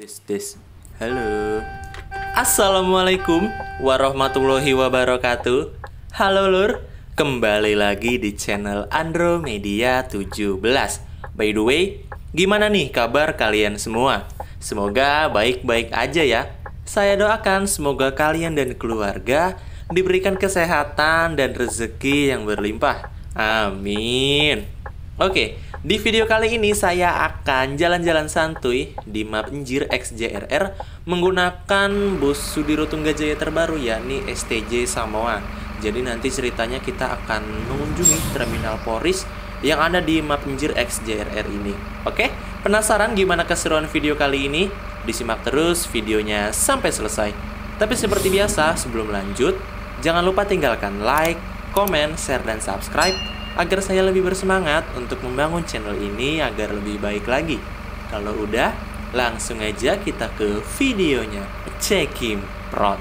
Tes. Halo. Assalamualaikum warahmatullahi wabarakatuh. Halo lur, kembali lagi di channel Andromedia 17. By the way, gimana nih kabar kalian semua? Semoga baik-baik aja ya. Saya doakan semoga kalian dan keluarga diberikan kesehatan dan rezeki yang berlimpah. Amin. Oke, di video kali ini saya akan jalan-jalan santuy di map Njir XJRR menggunakan bus Sudiro Tunggajaya terbaru, yakni STJ Samoa. Jadi nanti ceritanya kita akan mengunjungi terminal Poris yang ada di map Njir XJRR ini. Oke, penasaran gimana keseruan video kali ini? Disimak terus videonya sampai selesai. Tapi seperti biasa, sebelum lanjut, jangan lupa tinggalkan like, komen, share, dan subscribe agar saya lebih bersemangat untuk membangun channel ini agar lebih baik lagi. Kalau udah, langsung aja kita ke videonya. Check him, prot.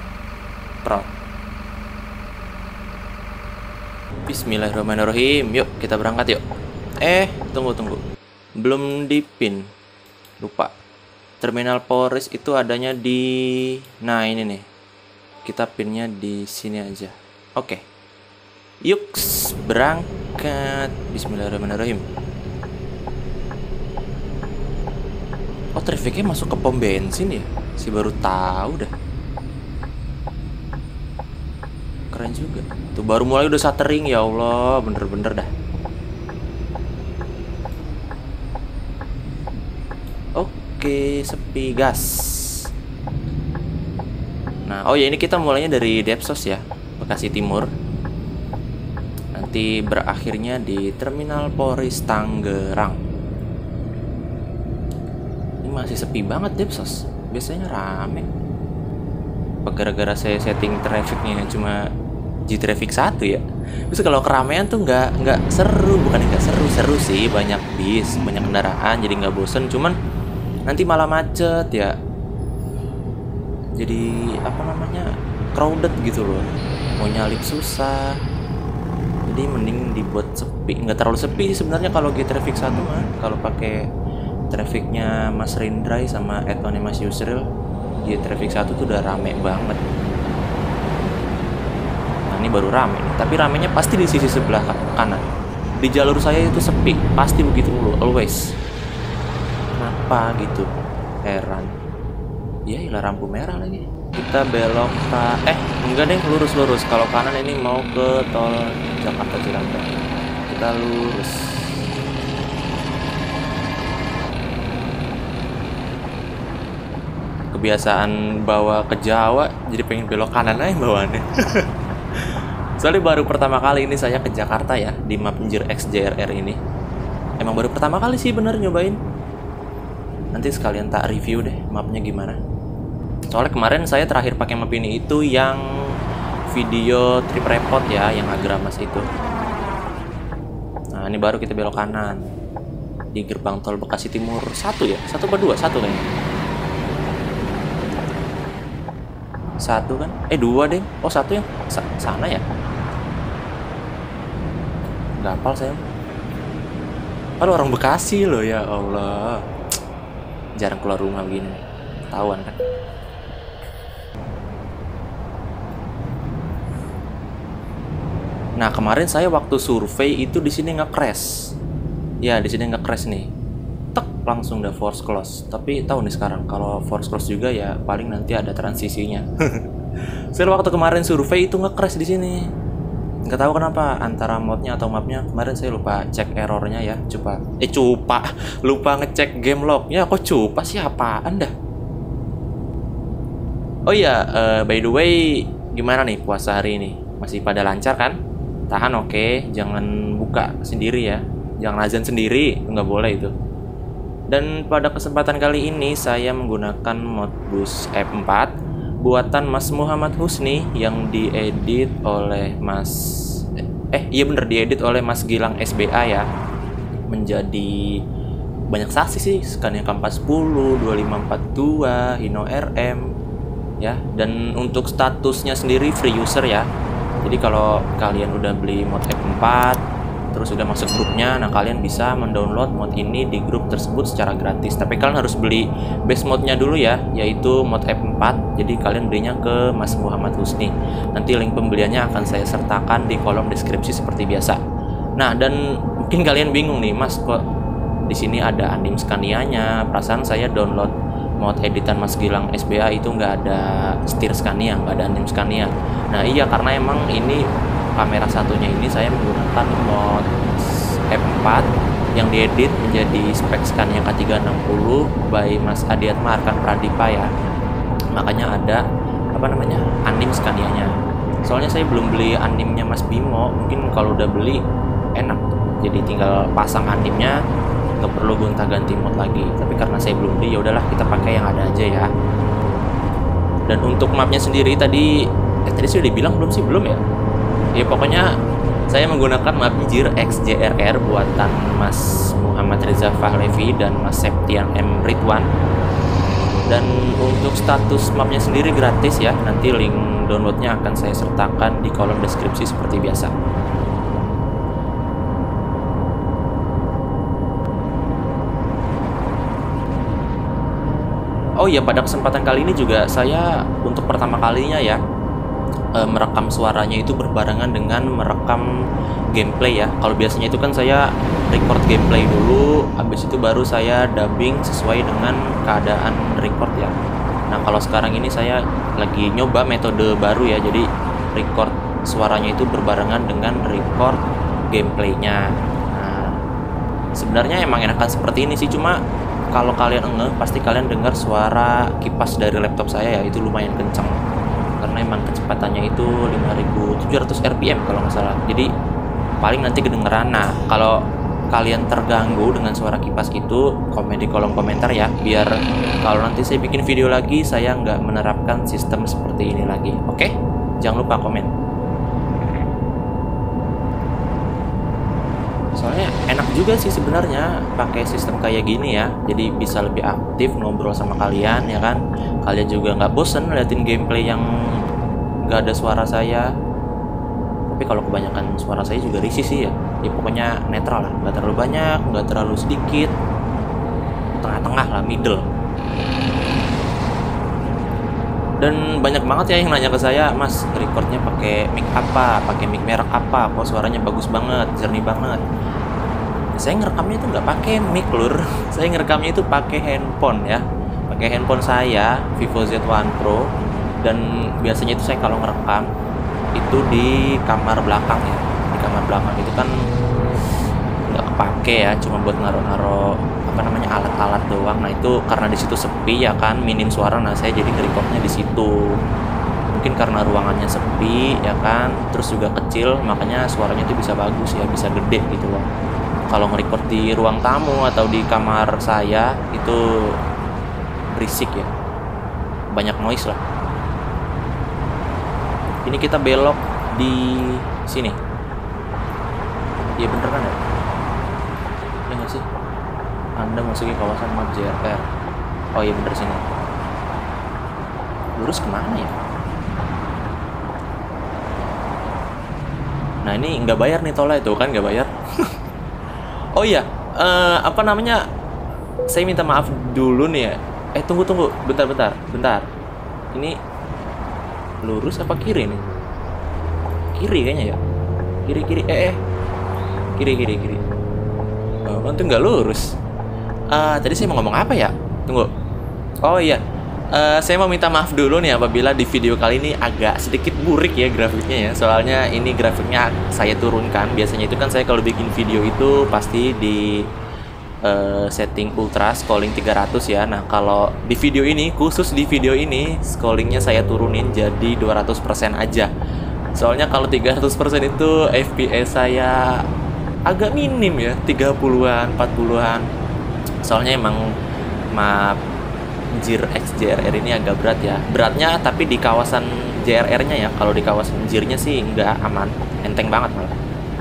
Bismillahirrahmanirrahim. Yuk, kita berangkat yuk. Tunggu. Belum dipin. Lupa. Terminal Poris itu adanya di... Nah, ini nih. Kita pinnya di sini aja. Oke. Yuk, berangkat. Bismillahirrahmanirrahim. Oh, trafficnya masuk ke pom bensin ya? Si baru tahu dah. Keren juga. Tuh baru mulai udah shuttering, ya Allah, bener-bener dah. Oke, sepi gas. Nah, oh ya, ini kita mulainya dari Depsos ya, Bekasi Timur. Nanti berakhirnya di Terminal Poris Tangerang. Ini masih sepi banget Depsos. Biasanya rame. Gara-gara saya setting trafficnya cuma G-Traffic 1 ya. Terus kalau keramaian tuh nggak seru. Bukan nggak seru sih. Banyak bis, banyak kendaraan, jadi nggak bosen. Cuman nanti malah macet ya. Jadi apa namanya, crowded gitu loh. Mau nyalip susah. Jadi mending dibuat sepi, nggak terlalu sepi sih sebenarnya kalau G-Traffic 1 mah. Kalau pakai trafficnya Mas Rindray sama Etonnya Mas Yusril, G-Traffic 1 tuh udah rame banget. Nah, ini baru rame nih. Tapi ramenya pasti di sisi sebelah kanan. Di jalur saya itu sepi, pasti begitu dulu, always. Kenapa gitu? Heran. Ya, ilah lampu merah lagi. Kita belok ke enggak deh, lurus. Kalau kanan ini mau ke tol Jakarta Cikampek. Kita lurus. Kebiasaan bawa ke Jawa jadi pengen belok kanan aja bawaannya. Soalnya baru pertama kali ini saya ke Jakarta ya, di map Njir XJRR ini. Emang baru pertama kali sih bener nyobain. Nanti sekalian tak review deh mapnya gimana. Soalnya kemarin saya terakhir pakai map ini itu yang video trip report ya, yang Agramas itu. Nah, ini baru kita belok kanan di gerbang tol Bekasi Timur 1 ya? 1 apa 2? 1 kayaknya. 1 kan? 2 deh. Oh, 1 yang sana ya? Gak hafal saya. Halo, orang Bekasi loh, ya Allah. Jarang keluar rumah begini. Ketahuan kan? Nah, kemarin saya waktu survei itu di sini nge-crash. Ya, di sini nge-crash nih. Tek, langsung udah force close. Tapi tahu nih sekarang kalau force close juga ya paling nanti ada transisinya. Saya waktu kemarin survei itu nge-crash di sini. Nggak tahu kenapa, antara modnya atau mapnya. Kemarin saya lupa cek errornya ya. Lupa ngecek game lognya. Kok cupa sih, apaan dah? Oh iya, by the way, gimana nih puasa hari ini? Masih pada lancar kan? Tahan oke, jangan buka sendiri ya. Jangan azan sendiri, nggak boleh itu. Dan pada kesempatan kali ini saya menggunakan Modbus F4 buatan Mas Muhammad Husni yang diedit oleh diedit oleh Mas Gilang SBA ya. Menjadi banyak saksi sih, Scania Kampas 10, 2542, Hino RM ya. Dan untuk statusnya sendiri free user ya. Jadi kalau kalian udah beli mod F4 terus udah masuk grupnya. Nah, kalian bisa mendownload mod ini di grup tersebut secara gratis. Tapi kalian harus beli base modnya dulu ya, yaitu mod F4. Jadi kalian belinya ke Mas Muhammad Husni. Nanti link pembeliannya akan saya sertakan di kolom deskripsi seperti biasa. Nah, dan mungkin kalian bingung nih, Mas, kok di sini ada Andim Scania-nya? Perasaan saya download mod editan Mas Gilang SBA itu nggak ada setir Scania, nggak ada Andim Scania. Nah, iya, karena emang ini kamera satunya ini saya menggunakan mod F4 yang diedit menjadi spek Scania K360 by Mas Adiatma Arkan Pradipa ya. Makanya ada Andim Scania-nya. Soalnya saya belum beli animnya Mas Bimo. Mungkin kalau udah beli enak, jadi tinggal pasang animnya, nggak perlu gonta-ganti mod lagi. Tapi karena saya belum beli, ya udahlah kita pakai yang ada aja ya. Dan untuk mapnya sendiri tadi sudah dibilang belum sih? Belum ya? Ya pokoknya saya menggunakan map JIR X JRR buatan Mas Muhammad Reza Fahlevi dan Mas Septian M Ridwan. Dan untuk status mapnya sendiri gratis ya. Nanti link downloadnya akan saya sertakan di kolom deskripsi seperti biasa. Oh iya, pada kesempatan kali ini juga saya untuk pertama kalinya ya merekam suaranya itu berbarengan dengan merekam gameplay ya. Kalau biasanya itu kan saya record gameplay dulu, habis itu baru saya dubbing sesuai dengan keadaan record ya. Nah, kalau sekarang ini saya lagi nyoba metode baru ya, jadi record suaranya itu berbarengan dengan record gameplaynya. Nah, sebenarnya emang enakan seperti ini sih, cuma kalau kalian pasti kalian dengar suara kipas dari laptop saya ya, itu lumayan kenceng karena emang kecepatannya itu 5700 rpm kalau nggak salah. Jadi paling nanti kedengeran. Nah, kalau kalian terganggu dengan suara kipas itu, komen di kolom komentar ya, biar kalau nanti saya bikin video lagi saya nggak menerapkan sistem seperti ini lagi. Oke? Jangan lupa komen. Soalnya enak juga sih sebenarnya pakai sistem kayak gini ya, jadi bisa lebih aktif ngobrol sama kalian ya kan. Kalian juga nggak bosen liatin gameplay yang nggak ada suara saya. Tapi kalau kebanyakan suara saya juga risih sih ya. Ya pokoknya netral lah, nggak terlalu banyak, nggak terlalu sedikit, tengah-tengah lah, middle. Dan banyak banget ya yang nanya ke saya, Mas, recordnya pakai mic apa, pakai mic merek apa, kok suaranya bagus banget, jernih banget. Saya ngerekamnya itu nggak pakai mic lur, saya ngerekamnya itu pakai handphone ya, pakai handphone saya Vivo Z1 Pro. Dan biasanya itu saya kalau ngerekam itu di kamar belakang ya, di kamar belakang itu kan nggak kepake ya, cuma buat naruh-naruh alat-alat doang. Nah, itu karena di situ sepi ya kan, minim suara. Nah, saya jadi nge-recordnya di situ. Mungkin karena ruangannya sepi ya kan, terus juga kecil, makanya suaranya itu bisa bagus ya, bisa gede gitu loh. Kalau nge-record di ruang tamu atau di kamar saya itu berisik ya, banyak noise lah. Ini kita belok di sini. Iya bener kan ya? Ya nggak sih? Anda masuki kawasan map JRR. Oh iya bener sini. Lurus kemana ya? Nah, ini nggak bayar nih tolnya itu kan, nggak bayar. Oh iya, saya minta maaf dulu nih ya. Tunggu, bentar. Ini lurus apa kiri nih? Kiri kayaknya ya. Kiri. Kiri. Nanti nggak lurus. Tadi saya mau ngomong apa ya? Tunggu. Oh iya, saya mau minta maaf dulu nih apabila di video kali ini agak sedikit burik ya grafiknya ya. Soalnya ini grafiknya saya turunkan. Biasanya itu kan saya kalau bikin video itu pasti di setting ultra scrolling 300 ya. Nah, kalau di video ini, khusus di video ini scrollingnya saya turunin jadi 200% aja. Soalnya kalau 300% itu FPS saya agak minim ya, 30-an, 40-an. Soalnya emang map JIR X JRR ini agak berat ya. Beratnya tapi di kawasan JRR-nya ya. Kalau di kawasan JIR-nya sih enggak, aman, enteng banget malah.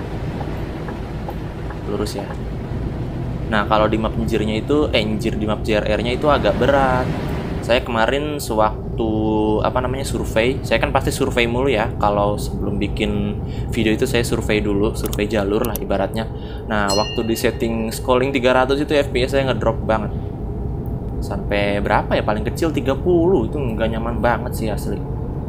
Lurus ya. Nah, kalau di map JIR-nya itu, di map JRR-nya itu agak berat. Saya kemarin sewaktu waktu apa namanya survei, saya kan pasti survei mulu ya. Kalau sebelum bikin video itu saya survei dulu, survei jalur lah ibaratnya. Nah, waktu di setting scrolling 300 itu FPS saya ngedrop banget. Sampai berapa ya, paling kecil 30, itu nggak nyaman banget sih asli.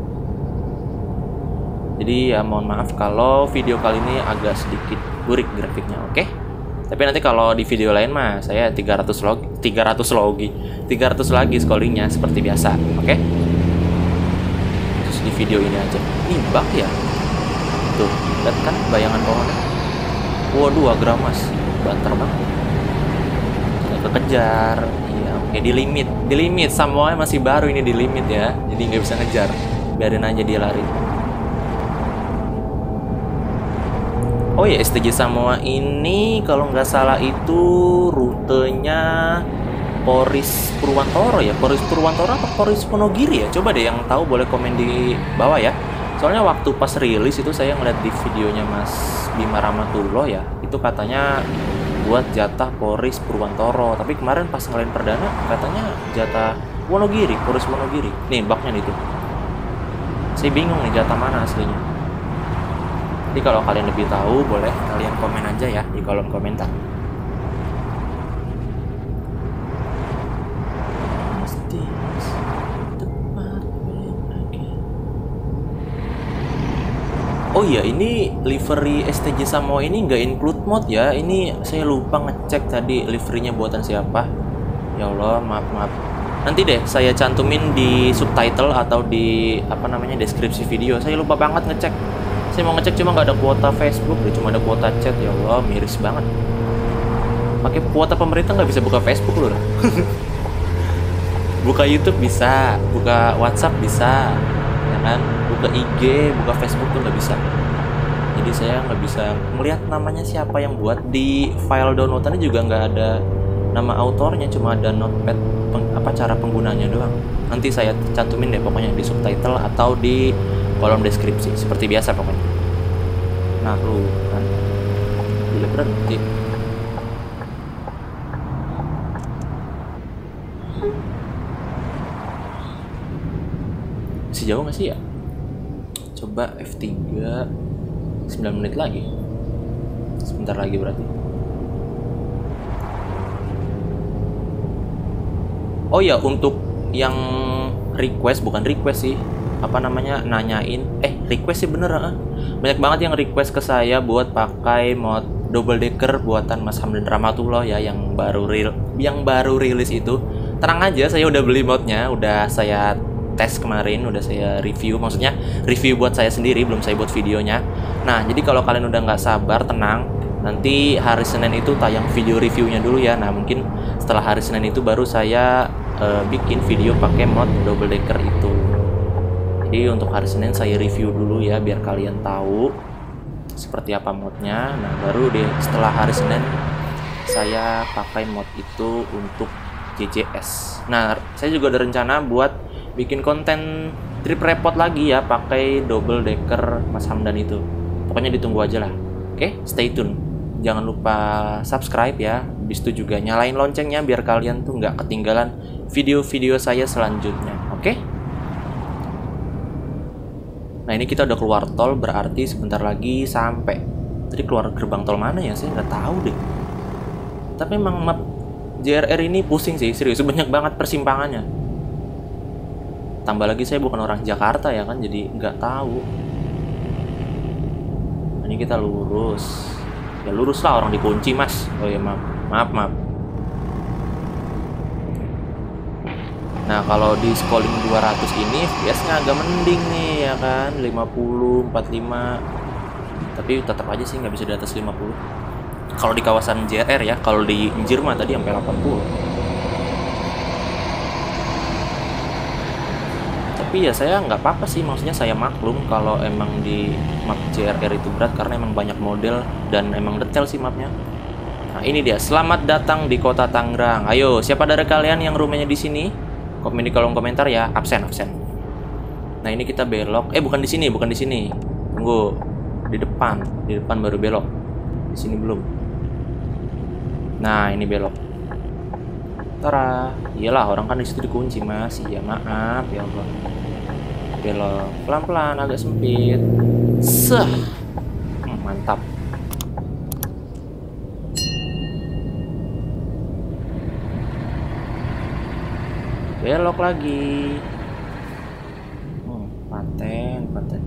Jadi ya mohon maaf kalau video kali ini agak sedikit burik grafiknya, oke? Tapi nanti kalau di video lain mah saya 300 lagi scrollingnya seperti biasa, oke? Terus di video ini aja. Ini bug ya? Tuh, lihat kan bayangan pohonnya? Waduh, agramas, banter banget. Nggak kekejar. Iya, oke, di limit. Semuanya masih baru ini di limit ya, jadi nggak bisa ngejar. Biarin aja dia lari. Oh ya, STJ Samoa ini kalau nggak salah itu rutenya Poris Purwantoro ya. Poris Purwantoro atau Poris Wonogiri ya? Coba deh yang tahu boleh komen di bawah ya. Soalnya waktu pas rilis itu saya ngeliat di videonya Mas Bima Ramatullah ya, itu katanya buat jatah Poris Purwantoro. Tapi kemarin pas ngelain perdana katanya jatah Wonogiri, Poris Wonogiri. Nih bugnya nih tuh. Saya bingung nih jatah mana aslinya. Jadi kalau kalian lebih tahu boleh kalian komen aja ya di kolom komentar. Oh iya, ini livery STJ Samoa ini nggak include mod ya. Ini saya lupa ngecek tadi liverynya buatan siapa. Ya Allah, maaf. Nanti deh saya cantumin di subtitle atau di apa namanya deskripsi video. Saya lupa banget ngecek. Saya mau ngecek cuma nggak ada kuota Facebook, cuma ada kuota chat. Ya Allah, miris banget. Pakai kuota pemerintah nggak bisa buka Facebook loh. Buka YouTube bisa, buka WhatsApp bisa, ya kan? Buka IG, buka Facebook tuh nggak bisa. Jadi saya nggak bisa melihat namanya siapa yang buat. Di file downloadannya juga nggak ada nama autornya, cuma ada notepad apa cara penggunanya doang. Nanti saya cantumin deh pokoknya di subtitle atau di kolom deskripsi seperti biasa pokoknya. Nah lu kan bila berhenti masih jauh nggak sih ya? Coba F3 9 menit lagi, sebentar lagi berarti. Oh ya, untuk yang request, bukan request sih, apa namanya, nanyain request sih bener banyak banget yang request ke saya buat pakai mod double decker buatan Mas Hamdan Ramatullah ya, yang baru rilis itu. Tenang aja, saya udah beli modnya, udah saya tes kemarin, udah saya review, maksudnya review buat saya sendiri, belum saya buat videonya. Nah jadi kalau kalian udah nggak sabar, tenang, nanti hari Senin itu tayang video reviewnya dulu ya. Nah mungkin setelah hari Senin itu baru saya bikin video pakai mod double decker itu. Jadi untuk hari Senin saya review dulu ya, biar kalian tahu seperti apa modnya. Nah baru deh setelah hari Senin saya pakai mod itu untuk JJS. Nah saya juga ada rencana buat bikin konten trip report lagi ya, pakai double decker Mas Hamdan itu. Pokoknya ditunggu aja lah. Oke, stay tune. Jangan lupa subscribe ya. Habis itu juga nyalain loncengnya biar kalian tuh nggak ketinggalan video-video saya selanjutnya. Oke? Nah ini kita udah keluar tol, berarti sebentar lagi sampai. Tadi keluar gerbang tol mana ya? Saya nggak tahu deh. Tapi emang map JRR ini pusing sih, serius. Banyak banget persimpangannya. Tambah lagi saya bukan orang Jakarta ya kan, jadi nggak tahu. Nah, ini kita lurus. Ya lurus lah, orang dikunci mas. Oh ya maaf. Nah kalau di scrolling 200 ini FPS-nya agak mending nih ya kan, 50, 45. Tapi tetap aja sih nggak bisa di atas 50. Kalau di kawasan JR ya, kalau di Injir mah tadi sampai 80. Tapi ya saya nggak apa-apa sih, maksudnya saya maklum kalau emang di map JRR itu berat karena emang banyak model dan emang detail sih mapnya. Nah ini dia, selamat datang di kota Tangerang. Ayo, siapa dari kalian yang rumahnya di sini? Komen di kolom komentar ya, absen. Nah ini kita belok, bukan di sini. Tunggu, di depan baru belok. Di sini belum. Nah ini belok. Tara, iyalah orang kan di situ dikunci Mas. Iya maaf ya Allah. Belok pelan-pelan agak sempit. Sah, mantap. Belok lagi. Paten.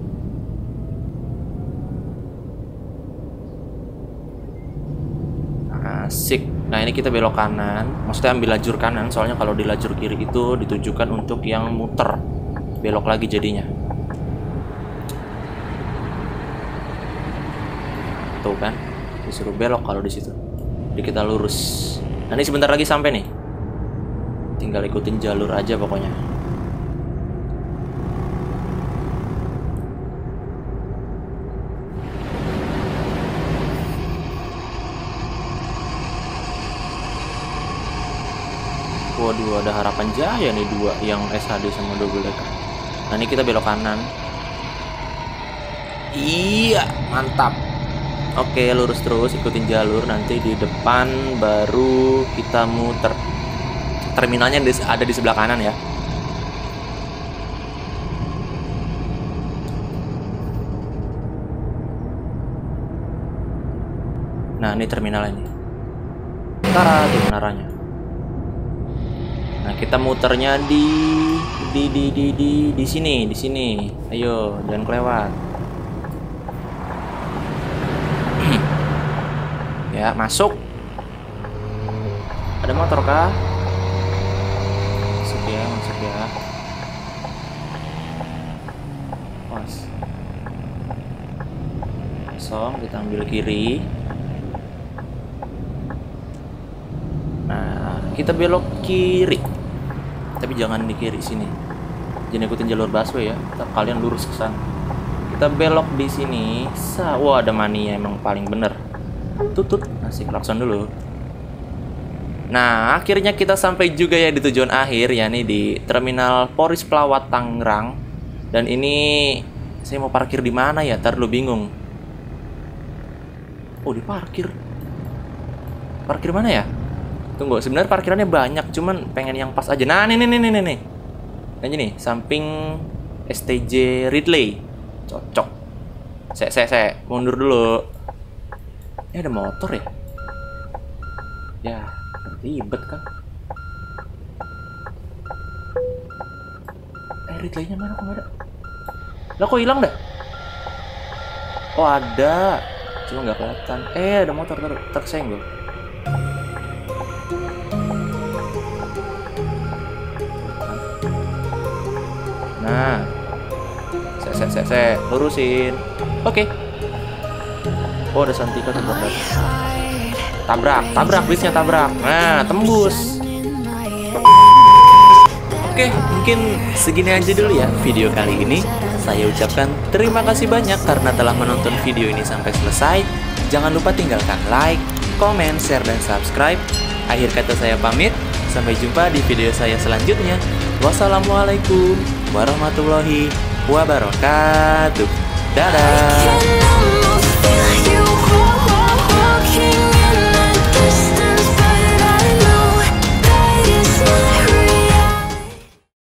Asik. Nah ini kita belok kanan. Maksudnya ambil lajur kanan. Soalnya kalau di lajur kiri itu ditujukan untuk yang muter. Belok lagi jadinya. Tuh kan, disuruh belok kalau di situ. Jadi kita lurus. Nah ini sebentar lagi sampai nih. Tinggal ikutin jalur aja pokoknya. Waduh, ada Harapan Jaya nih dua, yang SHD sama double decker. Nah ini kita belok kanan. Iya, mantap. Oke, lurus terus, ikutin jalur. Nanti di depan baru kita muter. Terminalnya ada di sebelah kanan ya. Nah ini terminalnya. Tara, di menaranya. Nah kita muternya di sini. Ayo, jangan kelewat. Ya, masuk. Ada motor kah? Masuk ya. Pas. Kosong, kita ambil kiri. Nah, kita belok kiri. Tapi jangan di kiri sini. Jangan ikutin jalur busway ya. Kalian lurus ke sana. Kita belok di sini. Wah, ada Mania emang paling bener. Tutut, asik, klakson dulu. Nah, akhirnya kita sampai juga ya di tujuan akhir, yakni di Terminal Poris Pelawat Tangerang. Dan ini saya mau parkir di mana ya? Ntar lu bingung. Oh, diparkir. Parkir mana ya? Tunggu, sebenarnya parkirannya banyak, cuman pengen yang pas aja. Nah, nih. Nah, ini samping STJ Ridley. Cocok. Saya mundur dulu. Ini ada motor ya? Ya, ribet kan? Ridley-nya mana kok nggak ada? Lah kok hilang dah? Oh ada, cuma nggak kelihatan. Ada motor tersenggol. Nah, saya lurusin. Oke. Oh, ada Santika tuh. Tabrak, bisnya tabrak. Nah, tembus. Oke, mungkin segini aja dulu ya video kali ini. Saya ucapkan terima kasih banyak karena telah menonton video ini sampai selesai. Jangan lupa tinggalkan like, comment, share, dan subscribe. Akhir kata saya pamit. Sampai jumpa di video saya selanjutnya. Wassalamualaikum warahmatullahi wabarakatuh. Dadah.